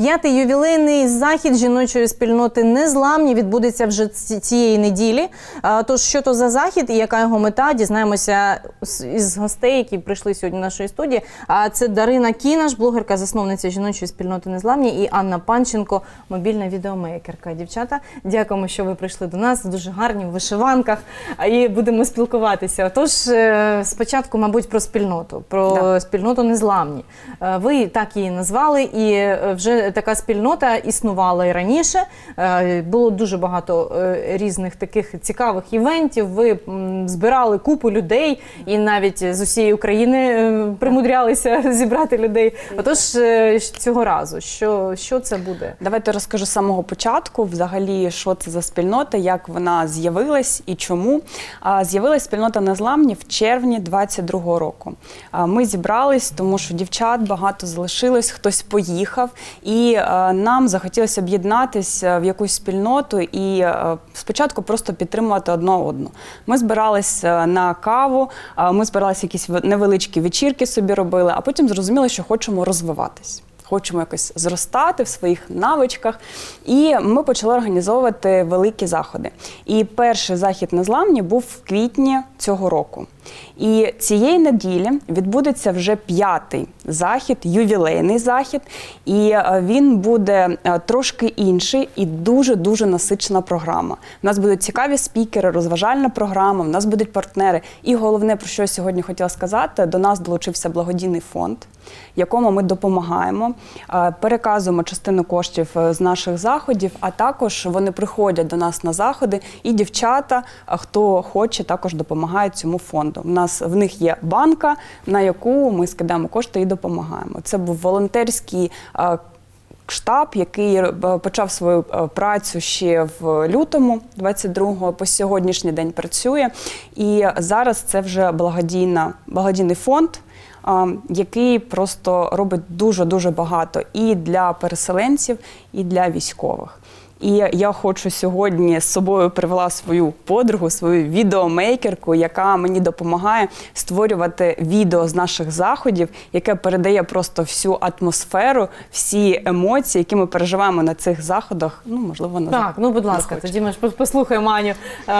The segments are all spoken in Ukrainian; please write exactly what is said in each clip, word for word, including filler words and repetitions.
П'ятий ювілейний захід жіночої спільноти «Незламні» відбудеться вже цієї неділі. Тож, що то за захід і яка його мета, дізнаємося із гостей, які прийшли сьогодні до нашої студії. Це Дарина Кінаш, блогерка, засновниця жіночої спільноти «Незламні», і Анна Панченко, мобільна відеомейкерка. Дівчата, дякуємо, що ви прийшли до нас, дуже гарні, в вишиванках, і будемо спілкуватися. Тож, спочатку, мабуть, про спільноту, про да. спільноту «Незламні». Ви так її назвали, і вже така спільнота існувала і раніше. Було дуже багато різних таких цікавих івентів. Ви збирали купу людей і навіть з усієї України примудрялися зібрати людей. Отож, цього разу, що, що це буде? Давайте розкажу з самого початку, взагалі, що це за спільнота, як вона з'явилась і чому. З'явилась спільнота «Незламні» в червні двадцять другого року. Ми зібрались, тому що дівчат багато залишилось, хтось поїхав, і нам захотілося об'єднатися в якусь спільноту і спочатку просто підтримувати одна одну. Ми збирались на каву, ми збиралися якісь невеличкі вечірки собі робили, а потім зрозуміли, що хочемо розвиватись. Хочемо якось зростати в своїх навичках. І ми почали організовувати великі заходи. І перший захід «Незламні» був в квітні цього року. І цієї неділі відбудеться вже п'ятий захід, ювілейний захід. І він буде трошки інший і дуже-дуже насичена програма. У нас будуть цікаві спікери, розважальна програма, у нас будуть партнери. І головне, про що я сьогодні хотіла сказати, до нас долучився благодійний фонд, якому ми допомагаємо, переказуємо частину коштів з наших заходів, а також вони приходять до нас на заходи, і дівчата, хто хоче, також допомагають цьому фонду. У нас в них є банка, на яку ми скидаємо кошти і допомагаємо. Це був волонтерський штаб, який почав свою працю ще в лютому двадцять другого, по сьогоднішній день працює. І зараз це вже благодійна, благодійний фонд, який просто робить дуже-дуже багато і для переселенців, і для військових. І я хочу сьогодні з собою привела свою подругу, свою відеомейкерку, яка мені допомагає створювати відео з наших заходів, яке передає просто всю атмосферу, всі емоції, які ми переживаємо на цих заходах. Ну, можливо, вона Так, ну, будь ласка, тоді ми ж послухаємо Аню,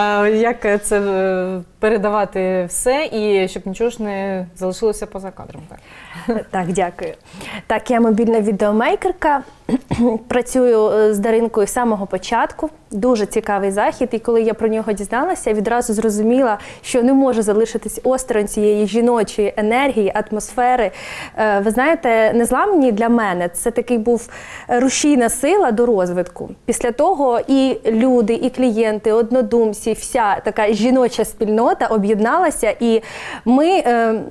як це передавати все, і щоб нічого ж не залишилося поза кадром. Так, так, дякую. Так, я мобільна відеомейкерка, працюю з Даринкою з самого початку. Дуже цікавий захід, і коли я про нього дізналася, відразу зрозуміла, що не можу залишитись осторонь цієї жіночої енергії, атмосфери. Ви знаєте, «Незламні» для мене – це такий був рушійна сила до розвитку. Після того і люди, і клієнти, однодумці, вся така жіноча спільнота об'єдналася, і ми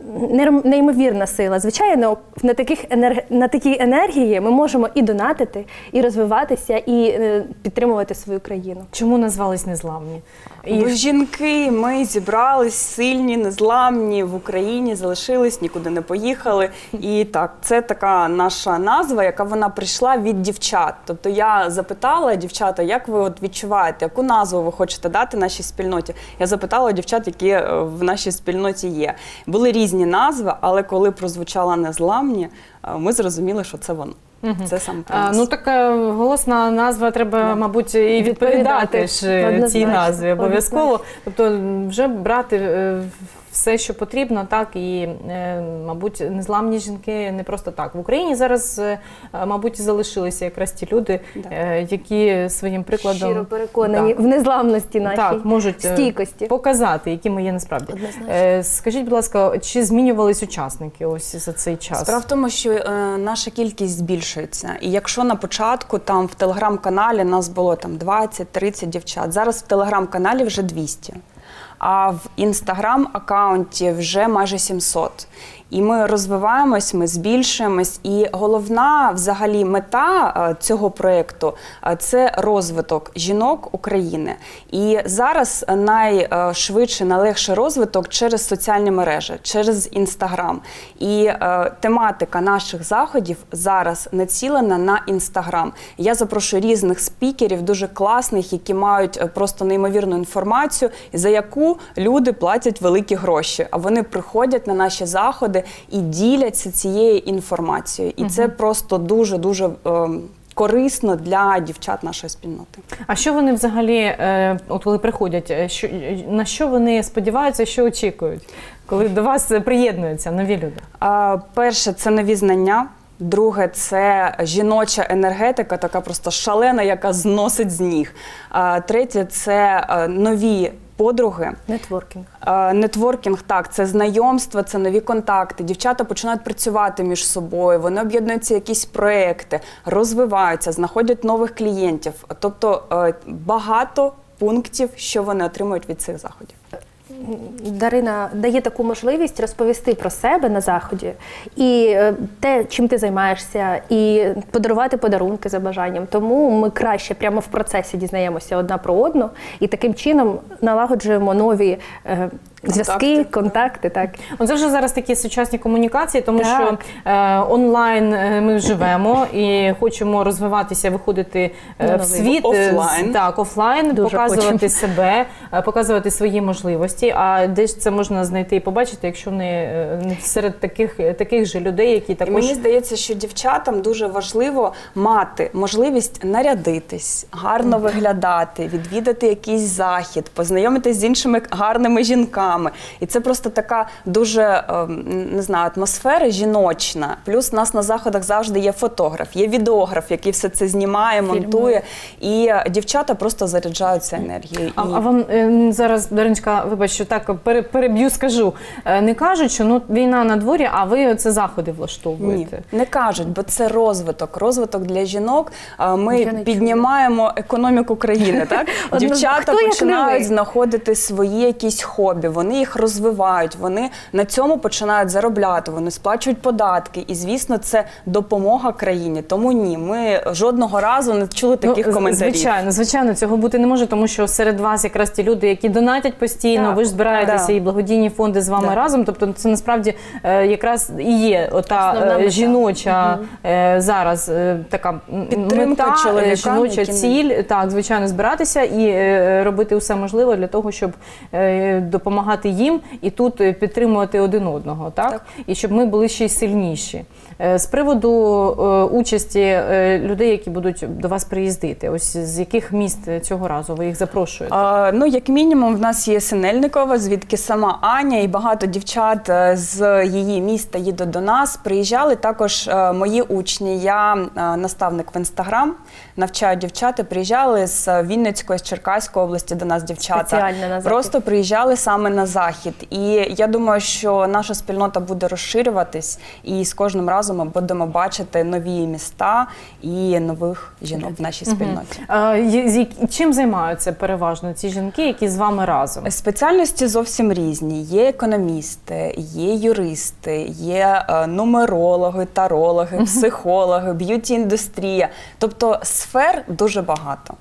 – неймовірна сила. Звичайно, на, таких енерг... на такій енергії ми можемо і донатити, і розвиватися, і підтримувати свою країну. Чому назвались «Незламні»? І... Бо жінки, ми зібрались сильні, незламні, в Україні залишились, нікуди не поїхали. І так, це така наша назва, яка вона прийшла від дівчат. Тобто я запитала дівчата, як ви от відчуваєте, яку назву ви хочете дати нашій спільноті? Я запитала дівчат, які в нашій спільноті є. Були різні назви, але коли прозвучала «Незламні», ми зрозуміли, що це воно. Угу. Це саме про нас. Ну, така голосна назва, треба, да. мабуть, і відповідати ж цій назві обов'язково. Тобто вже брати все, що потрібно, так, і, мабуть, незламні жінки не просто так. В Україні зараз, мабуть, залишилися якраз ті люди, да. які своїм прикладом... Щиро переконані да. в незламності нашій, так, можуть стійкості. Показати, які ми є насправді. Однозначно. Скажіть, будь ласка, чи змінювались учасники ось за цей час? Справа в тому, що е, наша кількість збільшується. І якщо на початку там в телеграм-каналі нас було там двадцять-тридцять дівчат, зараз в телеграм-каналі вже двісті. А в інстаграм-аккаунті вже майже сімсот. І ми розвиваємось, ми збільшуємось. І головна взагалі мета цього проєкту – це розвиток жінок України. І зараз найшвидший, найлегший розвиток через соціальні мережі, через Інстаграм. І е, тематика наших заходів зараз націлена на Інстаграм. Я запрошую різних спікерів, дуже класних, які мають просто неймовірну інформацію, за яку люди платять великі гроші. А вони приходять на наші заходи і діляться цією інформацією. І угу. це просто дуже-дуже е, корисно для дівчат нашої спільноти. А що вони взагалі, е, от коли приходять, е, що, на що вони сподіваються, що очікують, коли до вас приєднуються нові люди? А, перше, це нові знання. Друге, це жіноча енергетика, така просто шалена, яка зносить з ніг. А, третє, це а, нові подруги. Нетворкінг. А, нетворкінг, так, це знайомства, це нові контакти. Дівчата починають працювати між собою, вони об'єднуються в якісь проекти, розвиваються, знаходять нових клієнтів. Тобто а, багато пунктів, що вони отримують від цих заходів. Дарина дає таку можливість розповісти про себе на заході і е, те, чим ти займаєшся, і подарувати подарунки за бажанням. Тому ми краще прямо в процесі дізнаємося одна про одну і таким чином налагоджуємо нові е, зв'язки, контакти. Так. Оце вже зараз такі сучасні комунікації, тому Так. що е, онлайн е, ми живемо і хочемо розвиватися, виходити е, в світ, е, Офлайн. так, офлайн, Дуже показувати хочемо. себе, е, показувати свої можливості. А де ж це можна знайти і побачити, якщо не, е, не серед таких, таких же людей, які І також... мені здається, що дівчатам дуже важливо мати можливість нарядитись, гарно виглядати, відвідати якийсь захід, познайомитись з іншими гарними жінками. І це просто така дуже, е, не знаю, атмосфера жіночна. Плюс у нас на заходах завжди є фотограф, є відеограф, який все це знімає, монтує. І дівчата просто заряджаються енергією. А, І- а вам е, зараз, Дариночка, вибач, що так пере- переб'ю, скажу, е, не кажуть, що ну, війна на дворі, а ви це заходи Ні, влаштовуєте? не кажуть, бо це розвиток. Розвиток для жінок. А, Ми Я не піднімаємо економіку країни, так? От, Дівчата хто як не починають ви? знаходити свої якісь хобі, вони їх розвивають, вони на цьому починають заробляти, вони сплачують податки. І, звісно, це допомога країні. Тому ні, ми жодного разу не чули таких Ну, коментарів. Звичайно, звичайно, цього бути не може, тому що серед вас якраз ті люди, які донатять постійно, Так, ви ж збираєтеся да. і благодійні фонди з вами Да. разом. Тобто це насправді е, якраз і є ота Основна е, мета. жіноча е, зараз е, така м, Підтримка мета, е, чоловікам, жіноча які не- ціль, так, звичайно, збиратися і е, робити все можливе для того, щоб е, допомагати їм і тут е, підтримувати один одного, так? Так. І щоб ми були ще й сильніші. Е, З приводу е, участі е, людей, які будуть до вас приїздити, ось з яких міст цього разу ви їх запрошуєте? А, ну, як мінімум, в нас є Синельникова, звідки сама Аня і багато дівчат е, з її міста їдуть до нас. Приїжджали також е, мої учні. Я е, наставник в Інстаграм, навчаю дівчат. Приїжджали з Вінницької, з Черкаської області до нас дівчата. Спеціально на захід. Просто приїжджали саме на захід. І я думаю, що наша спільнота буде розширюватись, і з кожним разом ми будемо бачити нові міста і нових жінок в нашій спільноті. А, є- з як- чим займаються переважно ці жінки, які з вами разом? Спеціальності зовсім різні. Є економісти, є юристи, є е, нумерологи, тарологи, психологи, б'юті-індустрія. Тобто сфер дуже багато.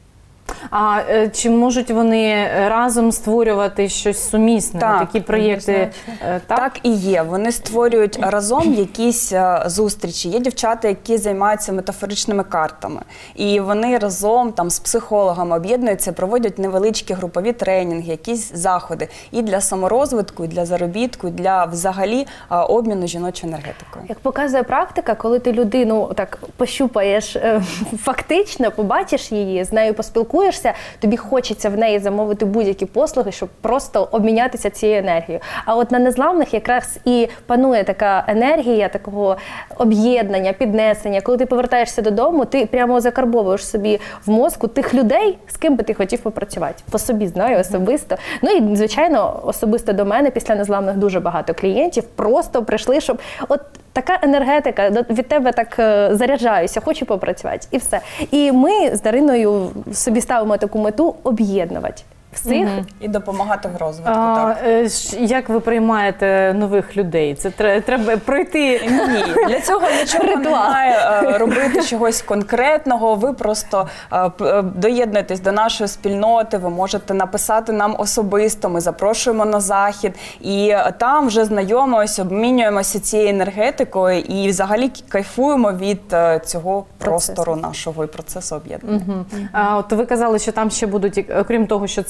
А е, чи можуть вони разом створювати щось сумісне, Так, такі проєкти? е, Так? Так і є. Вони створюють разом якісь е, зустрічі. Є дівчата, які займаються метафоричними картами. І вони разом там з психологами об'єднуються, проводять невеличкі групові тренінги, якісь заходи. І для саморозвитку, і для заробітку, і для взагалі е, обміну жіночою енергетикою. Як показує практика, коли ти людину так пощупаєш е, фактично, побачиш її, з нею поспілкуєшся, тобі хочеться в неї замовити будь-які послуги, щоб просто обмінятися цією енергією. А от на незламних якраз і панує така енергія, такого об'єднання, піднесення. Коли ти повертаєшся додому, ти прямо закарбовуєш собі в мозку тих людей, з ким би ти хотів попрацювати. По собі знаю особисто. Ну і, звичайно, особисто до мене після незламних дуже багато клієнтів просто прийшли, щоб от така енергетика, до- від тебе так е, заряджаюся, хочу попрацювати, і все. І ми з Дариною собі ставимо таку мету об'єднувати всіх. І допомагати в розвитку. А, так. е, ж- як ви приймаєте нових людей? Це тре- треба пройти. Ні, для цього нічого немає е, робити чогось конкретного. Ви просто е, п- е, доєднуєтесь до нашої спільноти, ви можете написати нам особисто, ми запрошуємо на захід. І е, там вже знайомимося, обмінюємося цією енергетикою і взагалі кайфуємо від е, цього простору нашого і процесу об'єднання. А, от ви казали, що там ще будуть, окрім того, що це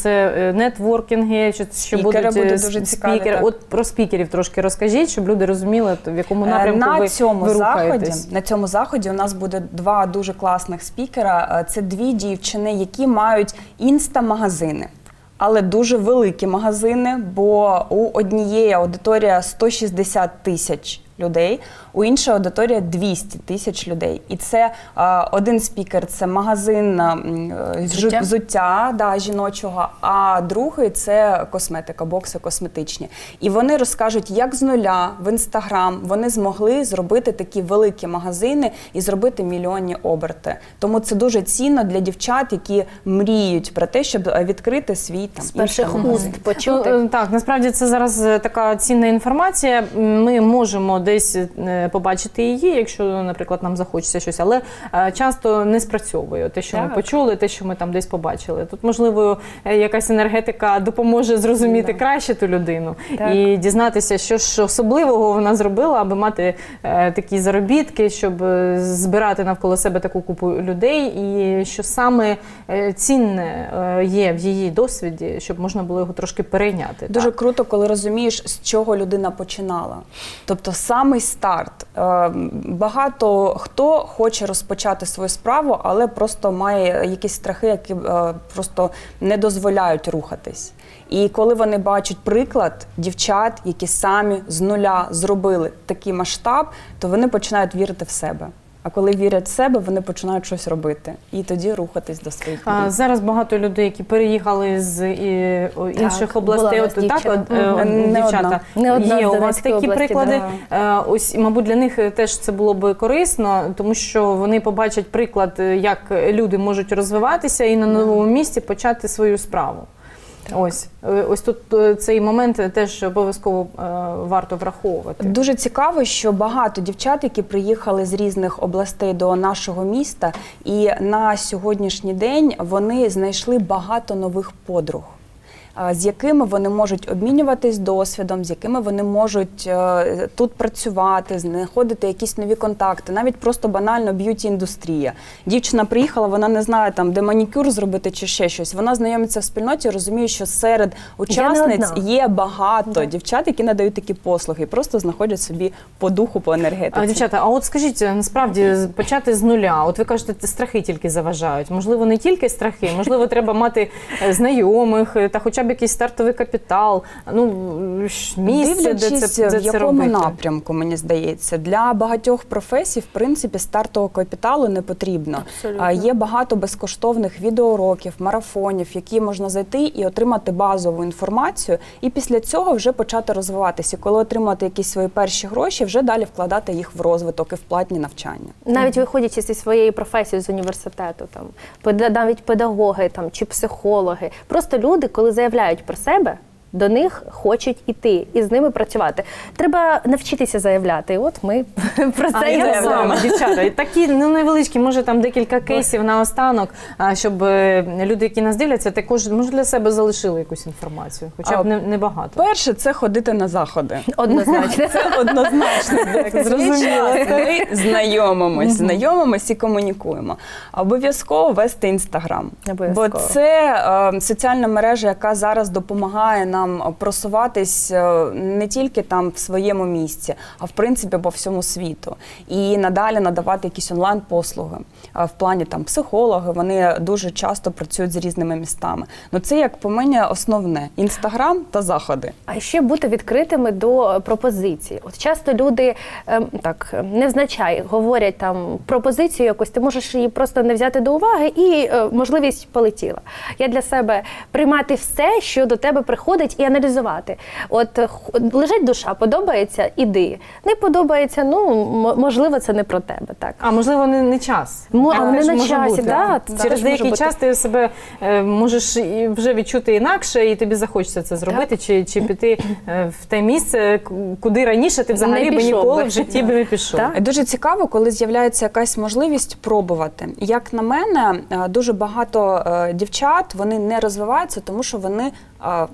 це е, нетворкінги, чи що Спікери будуть будуть дуже цікаві, спікери. так. От про спікерів трошки розкажіть, щоб люди розуміли, в якому напрямку на ви, цьому ви заході, рухаєтесь. на цьому заході у нас буде два дуже класних спікера. Це дві дівчини, які мають інста-магазини. Але дуже великі магазини, бо у однієї аудиторія сто шістдесят тисяч людей, у іншої аудиторія двісті тисяч людей. І це а, один спікер – це магазин а, Взуття? взуття да, жіночого, а другий – це косметика, бокси косметичні. І вони розкажуть, як з нуля в Інстаграм вони змогли зробити такі великі магазини і зробити мільйонні оберти. Тому це дуже цінно для дівчат, які мріють про те, щоб відкрити свій там З перших інстаграм-магазин. уст почути. Ну, так, насправді це зараз е, така цінна інформація. Ми можемо десь е, побачити її, якщо, наприклад, нам захочеться щось, але е, часто не спрацьовує те, що Так. ми почули, те, що ми там десь побачили. Тут, можливо, е, якась енергетика допоможе зрозуміти Да. краще ту людину Так. і дізнатися, що ж особливого вона зробила, аби мати е, такі заробітки, щоб е, збирати навколо себе таку купу людей, і що саме е, цінне е, є в її досвіді, щоб можна було його трошки перейняти. Дуже так. круто, коли розумієш, з чого людина починала. Тобто самий старт. Е, Багато хто хоче розпочати свою справу, але просто має якісь страхи, які е, просто не дозволяють рухатись. І коли вони бачать приклад дівчат, які самі з нуля зробили такий масштаб, то вони починають вірити в себе. А коли вірять в себе, вони починають щось робити. І тоді рухатись до своїх мрій. А, зараз багато людей, які переїхали з і, о, інших була областей, у нас от, так, дівчина. от, е, Мгм. Не дівчата, одна. Не одна є з у вас Донецької такі області, приклади. Е, Ось, і, мабуть, для них теж це було б корисно, тому що вони побачать приклад, як люди можуть розвиватися і на новому місці почати свою справу. Ось, Е, ось тут е, цей момент теж обов'язково е, варто враховувати. Дуже цікаво, що багато дівчат, які приїхали з різних областей до нашого міста, і на сьогоднішній день вони знайшли багато нових подруг, а, з якими вони можуть обмінюватись досвідом, з якими вони можуть е, тут працювати, знаходити якісь нові контакти, навіть просто банально б'юті-індустрія. Дівчина приїхала, вона не знає, там, де манікюр зробити чи ще щось. Вона знайомиться в спільноті, розуміє, що серед учасниць одна. є багато дівчат, які надають такі послуги, і просто знаходять собі по духу, по енергетиці. А, дівчата, а от скажіть, насправді, з- почати з нуля, от ви кажете, страхи тільки заважають. Можливо, не тільки страхи, можливо, треба мати е, знайомих е, та хоча б якийсь стартовий капітал, ну, ш- місце, де Дивлячись, це, де в це якому робити. напрямку, мені здається. Для багатьох професій, в принципі, стартового капіталу не потрібно. Абсолютно. А, Є багато безкоштовних відеоуроків, марафонів, які можна зайти і отримати базову інформацію, і після цього вже почати розвиватися. І коли отримати якісь свої перші гроші, вже далі вкладати їх в розвиток і в платні навчання. Навіть виходячи зі своєї професії з університету, там педа- навіть педагоги там чи психологи, просто люди, коли заявляють про себе, до них хочуть іти і з ними працювати. Треба навчитися заявляти. І от ми про А це і я заявляємо. саме, дівчата, і такі ну, невеличкі, може там декілька кейсів наостанок, а, щоб е, люди, які нас дивляться, також може для себе залишили якусь інформацію, хоча А, б не, не багато. Перше – це ходити на заходи. Однозначно. Це однозначно. Зрозуміло. Ми знайомимось, знайомимось і комунікуємо. Обов'язково вести Інстаграм. Бо Обов'язково. це е, соціальна мережа, яка зараз допомагає нам просуватись е, не тільки там в своєму місці, а в принципі по всьому світу. І надалі надавати якісь онлайн-послуги. Е, в плані там психологи, вони дуже часто працюють з різними містами. Ну це, як по мені, основне. Інстаграм та заходи. А ще бути відкритими до пропозицій. От часто люди ем, так невзначай говорять там пропозицію якусь, ти можеш її просто не взяти до уваги, і е, можливість полетіла. Я для себе приймати все, що до тебе приходить, і аналізувати. От е, х- лежить душа, подобається, іди. Не подобається, ну м- можливо, це не про тебе. Так. А можливо, не, не час. Мо- Так а не теж на може часі, бути. да, це Через теж деякий може час бути. ти себе е, можеш і вже відчути інакше, і тобі захочеться це зробити, чи, чи піти е, в те місце, к- куди раніше ти взагалі Не би пішов ніколи би. в житті би не пішов. Так. І дуже цікаво, коли з'являється якась можливість пробувати. Як на мене, е, дуже багато е, дівчат, вони не розвиваються, тому що вони е, ну, бояться.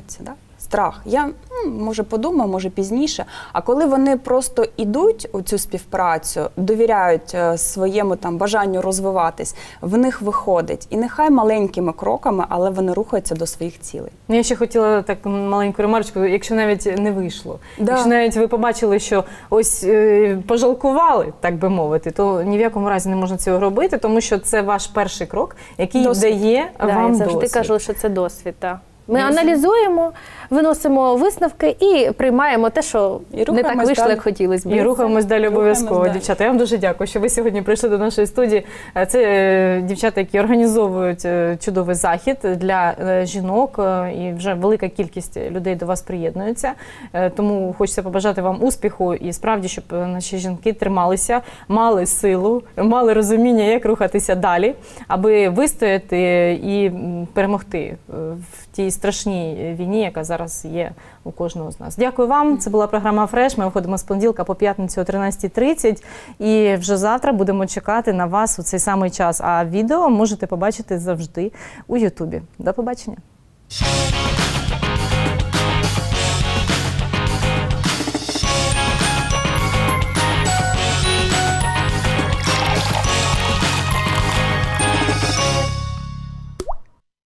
бояться, да? Страх. Я, може, подумаю, може, пізніше. А коли вони просто йдуть у цю співпрацю, довіряють своєму там бажанню розвиватись, в них виходить. І нехай маленькими кроками, але вони рухаються до своїх цілей. Я ще хотіла так маленьку ремарочку, якщо навіть не вийшло. Да. Якщо навіть ви побачили, що ось е, пожалкували, так би мовити, то ні в якому разі не можна цього робити, тому що це ваш перший крок, який Досвід. дає Да, вам я завжди досвід. кажу, що це досвід. Так. Ми аналізуємо, виносимо висновки і приймаємо те, що І не так рухаємось вийшло, далі. як хотілося б. І рухаємось далі обов'язково, Рухаємось далі. дівчата. Я вам дуже дякую, що ви сьогодні прийшли до нашої студії. Це е, дівчата, які організовують е, чудовий захід для е, жінок, е, і вже велика кількість людей до вас приєднується. Е, Тому хочеться побажати вам успіху і справді, щоб е, наші жінки трималися, мали силу, мали розуміння, як рухатися далі, аби вистояти і м, перемогти е, в тій страшній війні, яка зараз є у кожного з нас. Дякую вам. Це була програма «Фреш». Ми виходимо з понеділка по п'ятницю о тринадцятій тридцять. І вже завтра будемо чекати на вас у цей самий час. А відео можете побачити завжди у Ютубі. До побачення.